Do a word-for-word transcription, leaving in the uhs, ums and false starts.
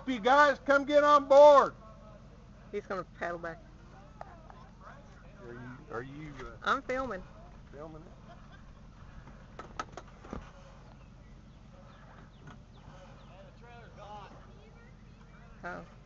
help you guys. Come get on board. He's going to paddle back. Are you, are you uh, I'm filming. filming it? Oh.